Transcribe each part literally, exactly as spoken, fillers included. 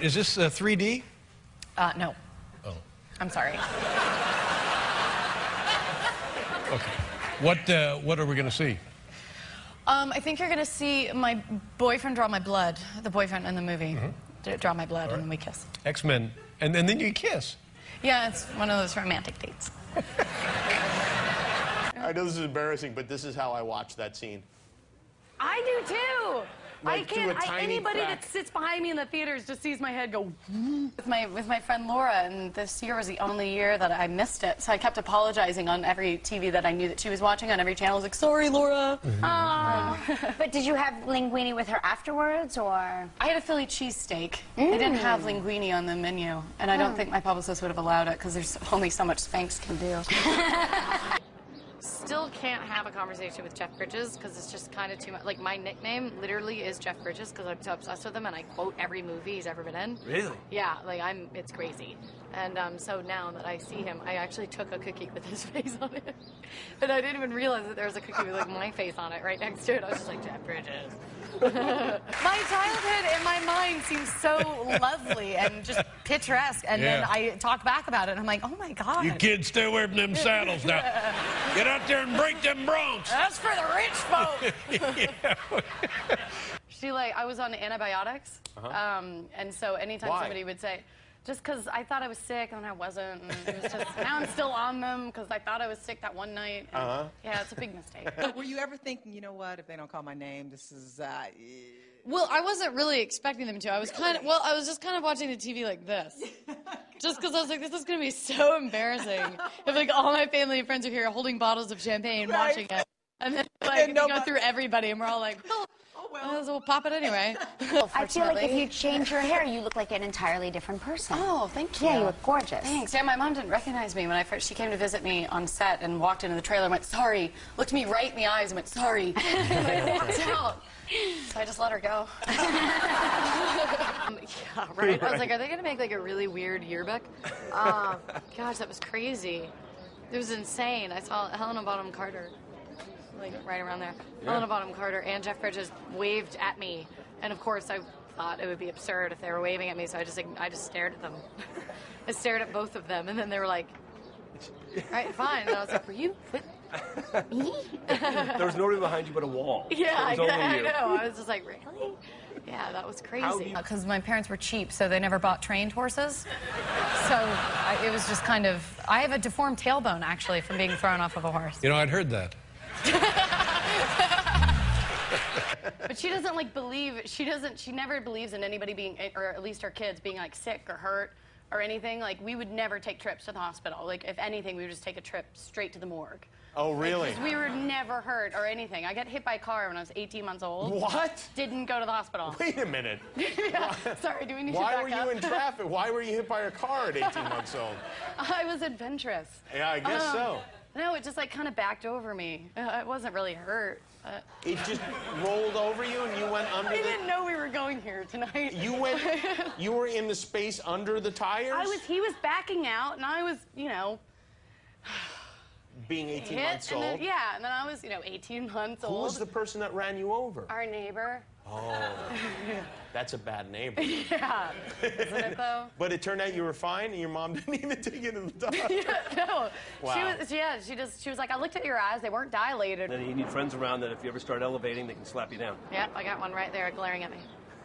is this uh, three D? Uh, no. Oh. I'm sorry. Okay. What, uh, what are we going to see? Um, I think you're going to see my boyfriend draw my blood, the boyfriend in the movie. Mm-hmm. Draw my blood, right. and then we kiss. X-Men. And, and then you kiss. Yeah, it's one of those romantic dates. I know this is embarrassing, but this is how I watch that scene. I do too. Like, I can't. through a I, tiny anybody crack. that sits behind me in the theaters just sees my head go. With my with my friend Laura, and this year was the only year that I missed it. So I kept apologizing on every T V that I knew that she was watching on every channel. I was like, "Sorry, Laura." Oh. But did you have linguine with her afterwards, or? I had a Philly cheesesteak. Mm. I didn't have linguine on the menu, and I don't Mm. think my publicist would have allowed it because there's only so much Spanx can do. Still can't have a conversation with Jeff Bridges because it's just kind of too much. Like, my nickname literally is Jeff Bridges because I'm so obsessed with him and I quote every movie he's ever been in. Really? Yeah, like, I'm, it's crazy. And um, so now that I see him, I actually took a cookie with his face on it. And I didn't even realize that there was a cookie with, like, my face on it right next to it. I was just like, Jeff Bridges. My childhood in my mind seems so lovely and just picturesque. And Yeah. then I talk back about it and I'm like, oh my God. You kids stay away from them saddles now. Get out there and break them broncs. That's for the rich folk. She like, I was on antibiotics, Uh-huh. um, and so anytime Why? somebody would say, just because I thought I was sick and I wasn't, and it was just, now I'm still on them because I thought I was sick that one night. And, Uh-huh. Yeah, it's a big mistake. Were you ever thinking, you know what, if they don't call my name, this is, uh... Well, I wasn't really expecting them to. I was kind of, well, I was just kind of watching the T V like this. Just because I was like, this is going to be so embarrassing if, like, all my family and friends are here holding bottles of champagne Right. watching it. And then, like, then we nobody- go through everybody, and we're all like, oh, well, we'll pop it anyway. I feel like if you change your hair, you look like an entirely different person. Oh, thank you. Yeah, you look gorgeous. Thanks. Yeah, my mom didn't recognize me when I first, she came to visit me on set and walked into the trailer and went, sorry. Looked me right in the eyes and went, sorry. And I walked out. So I just let her go. um, yeah, right? I was like, are they going to make like a really weird yearbook? Um, gosh, that was crazy. It was insane. I saw Helena Bonham Carter, like right around there. Yeah. Helena Bonham Carter and Jeff Bridges waved at me. And of course, I thought it would be absurd if they were waving at me, so I just, I just stared at them. I stared at both of them, and then they were like, all right, fine. And I was like, were you? What? There was nobody behind you but a wall. Yeah, It was I, only I you. know. I was just like, really? Yeah, that was How crazy. do you- Because my parents were cheap, so they never bought trained horses. So I, it was just kind of, I have a deformed tailbone, actually, from being thrown off of a horse. You know, I'd heard that. But she doesn't, like, believe, she doesn't, she never believes in anybody being, or at least her kids, being, like, sick or hurt or anything. Like, we would never take trips to the hospital. Like, if anything, we would just take a trip straight to the morgue. Oh, really? Because we were never hurt or anything. I got hit by a car when I was eighteen months old. What? Didn't go to the hospital. Wait a minute. Yeah. Sorry, do we need to Why back were you up? in traffic? Why were you hit by a car at eighteen months old? I was adventurous. Yeah, I guess Um, so. No, it just like kind of backed over me. Uh, it wasn't really hurt. Uh, It just rolled over you and you went under I the... didn't know we were going here tonight. You went... You were in the space under the tires? I was. He was backing out, and I was, you know, Being eighteen hit. months And old? then, yeah, and then I was, you know, eighteen months Who old. was the person that ran you over? Our neighbor. Oh, that's a bad neighbor. Yeah, isn't it though? But it turned out you were fine and your mom didn't even take you to the doctor. Yeah, no. She Wow. was. Yeah, she just. She was like, I looked at your eyes; they weren't dilated. And then you need friends around that if you ever start elevating, they can slap you down. Yep, I got one right there glaring at me.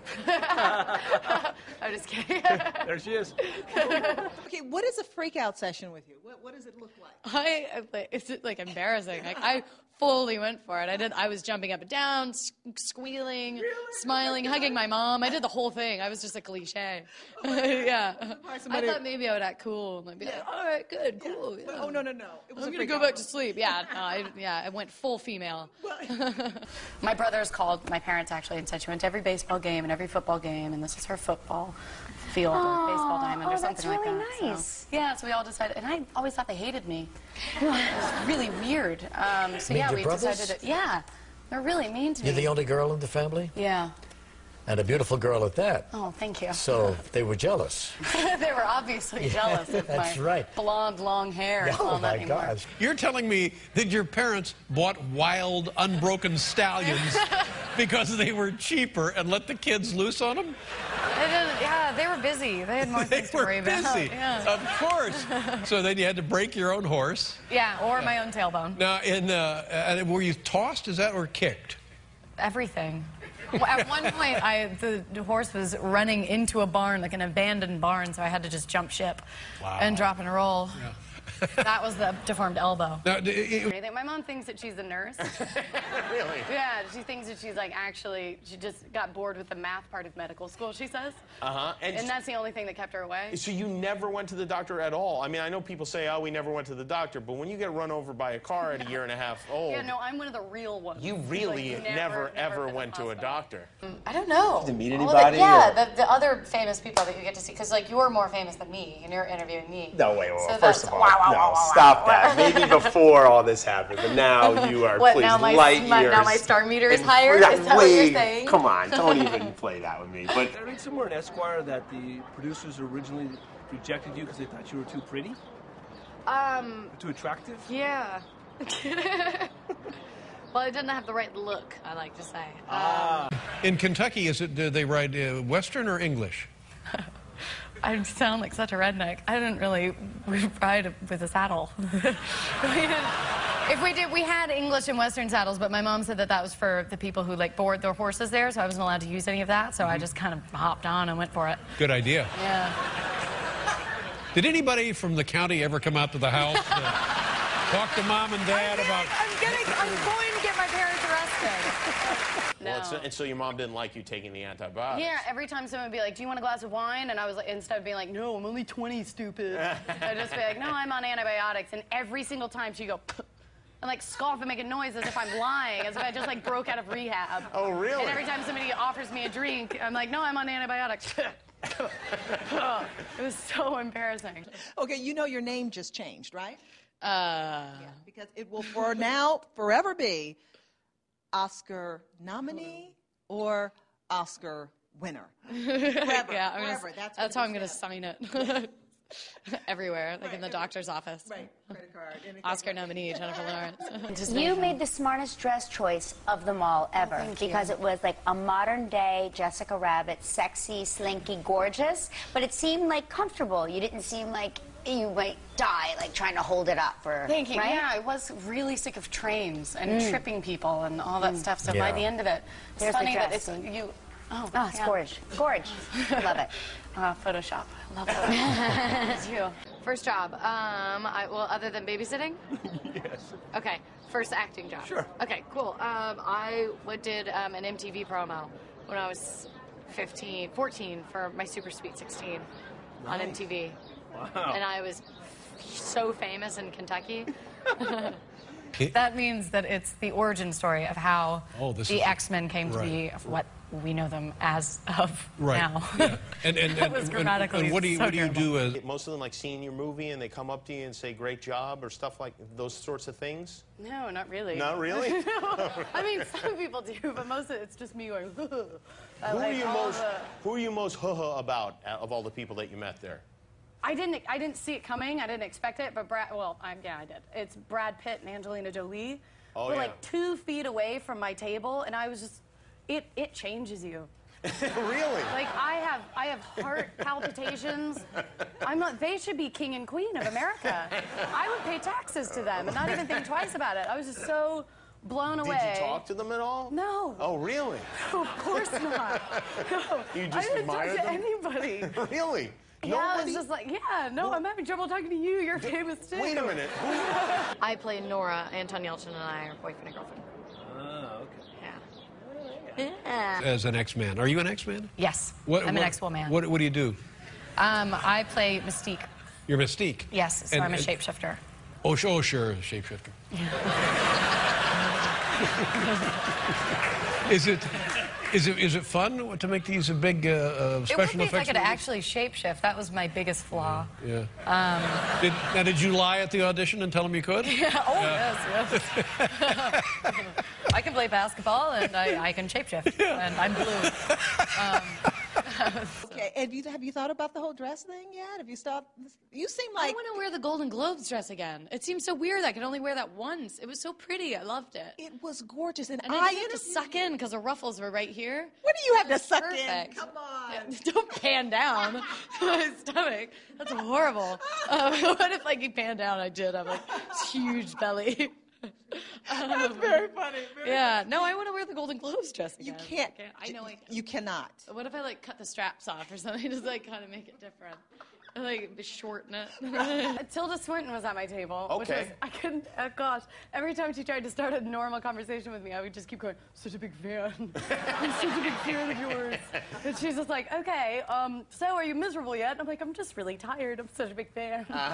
I'm just kidding. There she is. Okay, what is a freak-out session with you? What, what does it look like? I, it's like embarrassing. Like I fully went for it. I did. I was jumping up and down, s- squealing, Really? smiling, hugging my mom. I did the whole thing. I was just a cliche. Yeah. I somebody- thought maybe I would act cool and like be like, all right, good, cool. But- yeah. oh, no, no, no. It was I'm a gonna go freak-out. back to sleep. Yeah, no, I, yeah, I went full female. My brothers called my parents actually and said she went to every baseball game and every football game, and this is her football field or baseball diamond oh, or something that's like really that. So, nice. yeah, so we all decided, and I always thought they hated me. It was really weird. Um, so Mean yeah, your we brothers? decided to, yeah, they're really mean to You're me. the only girl in the family? Yeah. And a beautiful girl at that. Oh, thank you. So they were jealous. They were obviously jealous of that's my right. blonde, long hair. Oh, Well, not my anymore. gosh. You're telling me that your parents bought wild, unbroken stallions because they were cheaper and let the kids loose on them? They didn't, yeah, they were busy. They had more They things to were worry about. busy, Yeah. of course. So then you had to break your own horse. Yeah, or my own tailbone. Now, in uh, uh, were you tossed? Is that or kicked? Everything. Well, at one point, I the, the horse was running into a barn, like an abandoned barn, so I had to just jump ship Wow. and drop and roll. Yeah. That was the deformed elbow. Now, d- it- I think my mom thinks that she's a nurse. Really? Yeah, she thinks that she's like actually, she just got bored with the math part of medical school, she says. Uh-huh. And, And, that's the only thing that kept her away. so you never went to the doctor at all? I mean, I know people say, oh, we never went to the doctor, but when you get run over by a car at a year and a half old, Yeah, no, I'm one of the real ones. you really Like, never, never ever been went to to a the doctor. I don't know. Did you meet All of anybody, it- yeah, or- the, the other famous people that you get to see, because like you're more famous than me, and you're interviewing me. No, wait, wait, So first that's- of all, wow, wow, no, wow, wow, stop wow. that. Maybe before all this happened, but now you are, What, please, now my- light my- years. now my star meter is and- higher? Yeah, Is that what you're wait, saying? Come on, don't even play that with me. But I read somewhere in Esquire that the producers originally rejected you because they thought you were too pretty, Um, too attractive. yeah. Well, I didn't have the right look, I like to say. Ah. in Kentucky, is it? Do they ride uh, Western or English? I sound like such a redneck. I didn't really ride with a saddle. we didn't, if we did, we had English and Western saddles, but my mom said that that was for the people who like board their horses there, so I wasn't allowed to use any of that, so I just kind of hopped on and went for it. Good idea. Yeah. Did anybody from the county ever come out to the house to talk to mom and dad I'm about? I'm, getting, I'm going to get my parents arrested. No. Well, it's, and so your mom didn't like you taking the antibiotics. Yeah, every time someone would be like, do you want a glass of wine? And I was like, instead of being like, no, I'm only twenty, stupid. I'd just be like, no, I'm on antibiotics. And every single time she'd go, and like scoff and make a noise as if I'm lying, as if I just like broke out of rehab. Oh, really? And every time somebody offers me a drink, I'm like, no, I'm on antibiotics. It was so embarrassing. Okay, you know your name just changed, right? Uh, Yeah, because it will for now forever be Oscar nominee or Oscar winner. Forever, yeah, I'm gonna, forever. That's, that's what how it I'm going to says. sign it. Everywhere, like in the Right, doctor's office. Right, credit card. anything Oscar like that. nominee, Jennifer Lawrence. Just You made the smartest dress choice of them all ever thank you. because it was like a modern day Jessica Rabbit, sexy, slinky, gorgeous, but it seemed like comfortable. You didn't seem like you might die like trying to hold it up for Thank you. right? Yeah, I was really sick of trains and tripping people and all that stuff. So by Yeah. the end of it, it's There's the funny that dress. it's you. Oh, Oh, it's yeah. gorgeous. Gorgeous. I love it. Uh, Photoshop. I love that. It's you. First job. Um, I, well, other than babysitting. Yes. Okay. First acting job. Sure. Okay. Cool. Um, I w- did um, an M T V promo when I was fifteen, fourteen for my Super Sweet sixteen on M T V, Wow. and I was so famous in Kentucky. That means that it's the origin story of how Oh, this the is- X-Men came to right. be of what we know them as of Right. now. Yeah. And, and, That and, was and- grammatically and what do you so what do you terrible. do as? Most of them like seeing your movie and they come up to you and say great job or stuff like those sorts of things. No, not really. Not really? I mean, some people do, but most of it's just me going. I Who like are you all most the- Who are you most huh about uh, of all the people that you met there? I didn't. I didn't see it coming. I didn't expect it. But Brad. Well, I, yeah, I did. It's Brad Pitt and Angelina Jolie. Oh, We're yeah. like two feet away from my table, and I was just. It it changes you. Really? Like I have I have heart palpitations. I'm not. They should be king and queen of America. I would pay taxes to them and not even think twice about it. I was just so blown Did away. you talk to them at all? No. Oh, really? Of course not. No. You just I didn't talk admired to them? anybody. Really? Yeah, I Nobody? was just like, yeah, no, I'm having trouble talking to you. You're famous too. Wait a minute. Who? I play Nora. Anton Yelchin and I are boyfriend and girlfriend. Oh, okay. Yeah. Yeah. As an X-Man, are you an X-Man? Yes. What, I'm what, an X-Woman. What, what do you do? Um, I play Mystique. You're Mystique. Yes, so And- I'm a and- shapeshifter. Oh, sh- oh sure, shapeshifter. Is it, is it, is it fun to make these big uh, uh, It would special be if I effects? could movies? actually shapeshift. That was my biggest flaw. Yeah. Um, did, now, did you lie at the audition and tell them you could? Yeah, oh, yes, yes. I can play basketball, and I, I can shapeshift, and I'm blue. Um, Okay, and you, have you thought about the whole dress thing yet? Have you stopped? You seem like... I want to wear the Golden Globes dress again. It seems so weird. I could only wear that once. It was so pretty. I loved it. It was gorgeous. And, And I I had to suck in because the ruffles were right here. What do you have to suck Perfect. in? Come on. Yeah, don't pan down my stomach. That's horrible. Um, what if like you pan down? I did. I'm like this huge belly. Um, That's very funny. Very yeah. No, I want to wear the Golden Globes dress You again. can't. I, can't. I know I can. You cannot. What if I like cut the straps off or something? Just like kind of make it different. Like shorten it. Tilda Swinton was at my table. Which Okay. was, I couldn't. Oh gosh. Every time she tried to start a normal conversation with me, I would just keep going. Such a big fan. I'm such a big fan of yours. And she's just like, okay. Um. So are you miserable yet? And I'm like, I'm just really tired. I'm such a big fan. Uh.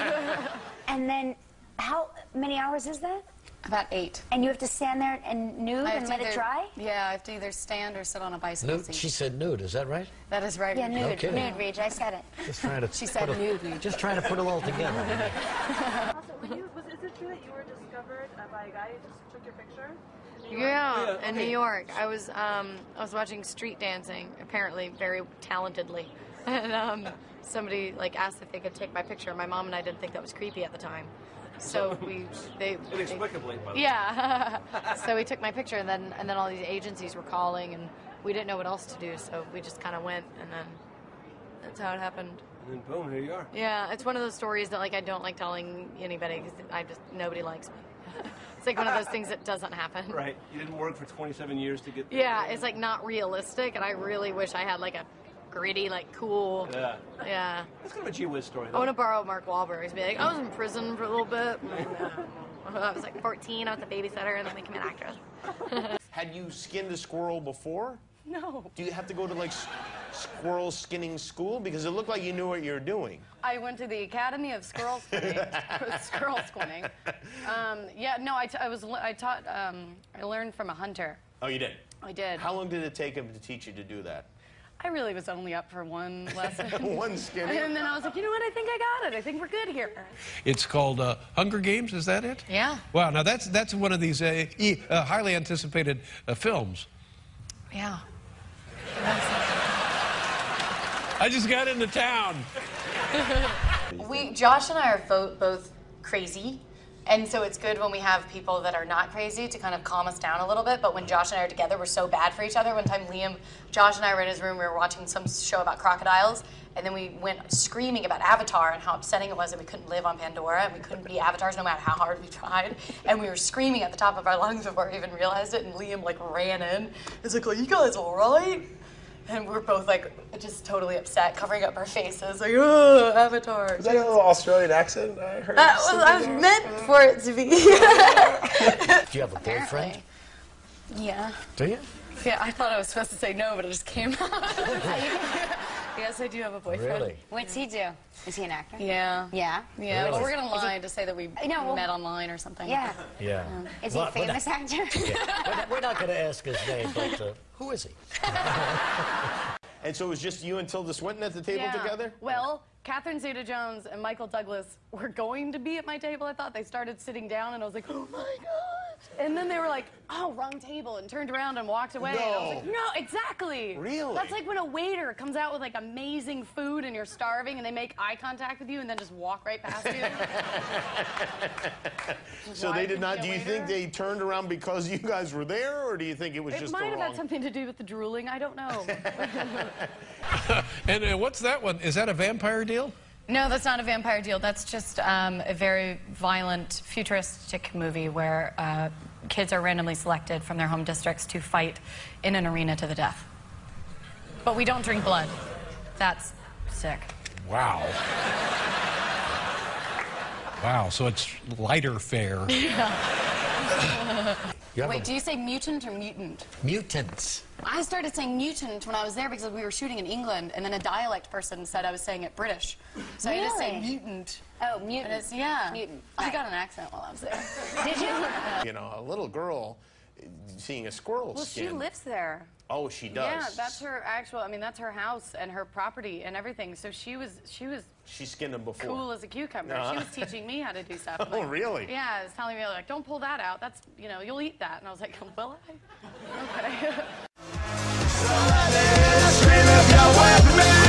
And then, how many hours is that? About eight. And you have to stand there and nude I have and to let either- it dry? Yeah, I have to either stand or sit on a bicycle Nude? seat. She said nude, is that right? That is right. Yeah, nude. No kidding. Nude, Reach. I said it. Just trying to She said put a- nude. Just trying to put it all together. Also, when you, was, is it true that you were discovered uh, by a guy who just took your picture? in New York? Yeah, Yeah, in okay. New York. I was um, I was watching street dancing, apparently very talentedly, and um, somebody like asked if they could take my picture. My mom and I didn't think that was creepy at the time, so we they, they Inexplicably, by the way. yeah. So we took my picture, and then and then all these agencies were calling, and we didn't know what else to do, so we just kind of went, and then that's how it happened. And then boom, here you are. Yeah, it's one of those stories that like I don't like telling anybody because I just nobody likes me. It's like one of those things that doesn't happen. Right. You didn't work for twenty-seven years to get. Yeah, it's like not realistic, and I really wish I had like a gritty, like cool. Yeah. Yeah. That's kind of a gee whiz story, I though. want to borrow Mark Wahlberg's. Be like, I was in prison for a little bit. And, uh, I was like fourteen. I was a babysitter, and then became an actress. Had you skinned a squirrel before? No. Do you have to go to like s- squirrel skinning school? Because it looked like you knew what you were doing. I went to the Academy of Squirrel Squinting. Squirrel Squinting. Um, yeah, no, I, t- I was I taught um, I learned from a hunter. Oh, you did? I did. How long did it take him to teach you to do that? I really was only up for one lesson. One skinning? And then I was like, you know what? I think I got it. I think we're good here. It's called uh, Hunger Games, is that it? Yeah. Wow, now that's that's one of these uh, e- uh, highly anticipated uh, films. Yeah. I just got into town. We, Josh and I are both, both crazy, and so it's good when we have people that are not crazy to kind of calm us down a little bit, but when Josh and I are together, we're so bad for each other. One time, Liam, Josh and I were in his room, we were watching some show about crocodiles, and then we went screaming about Avatar and how upsetting it was that we couldn't live on Pandora, and we couldn't be avatars no matter how hard we tried, and we were screaming at the top of our lungs before we even realized it, and Liam, like, ran in. He's like, are you guys all right? And we're both like just totally upset, covering up our faces, like, oh, Avatar. Is that a little Australian accent I heard? That was, I was meant for it to be. Do you have a boyfriend? Yeah. Do you? Yeah, I thought I was supposed to say no, but it just came out. Yes, I do have a boyfriend. Really? What's he do? Is he an actor? Yeah. Yeah? Yeah, Really? well, we're gonna lie to say that we No, well- met online or something. Yeah. Yeah. Is he a Well, we're famous not- actor? Yeah. We're not, we're not going to ask his name, but uh, who is he? And so it was just you and Tilda Swinton at the table Yeah. together? Well, Catherine Zeta-Jones and Michael Douglas were going to be at my table, I thought. They started sitting down, and I was like, oh, my gosh. And then they were like, oh, wrong table, and turned around and walked away. And I was like, No. no, exactly. Really? That's like when a waiter comes out with, like, amazing food, and you're starving, and they make eye contact with you, and then just walk right past you. So Why they did couldn't not, be do a you think waiter? they turned around because you guys were there, or do you think it was It just might the have wrong... had something to do with the drooling. I don't know. And uh, what's that one? Is that a vampire deal? No, that's not a vampire deal. That's just um, a very violent, futuristic movie where uh, kids are randomly selected from their home districts to fight in an arena to the death. But we don't drink blood. That's sick. Wow. Wow, so it's lighter fare. You have Wait, a do you say mutant or mutant? mutants. I started saying mutant when I was there because we were shooting in England, and then a dialect person said I was saying it British. So I just say Really? mutant. Oh, And mutant. it's, yeah. Mutant. I Right. got an accent while I was there. Did you? You know, a little girl seeing a squirrel Well, skin. she lives there. Oh, she does. Yeah, that's her actual. I mean, that's her house and her property and everything. So she was, she was She skinned them before. cool as a cucumber. Uh-huh. She was teaching me how to do stuff. Oh, really? Yeah, I was telling me like, don't pull that out. That's, you know, you'll eat that. And I was like, will I? Okay. Scream if you with me.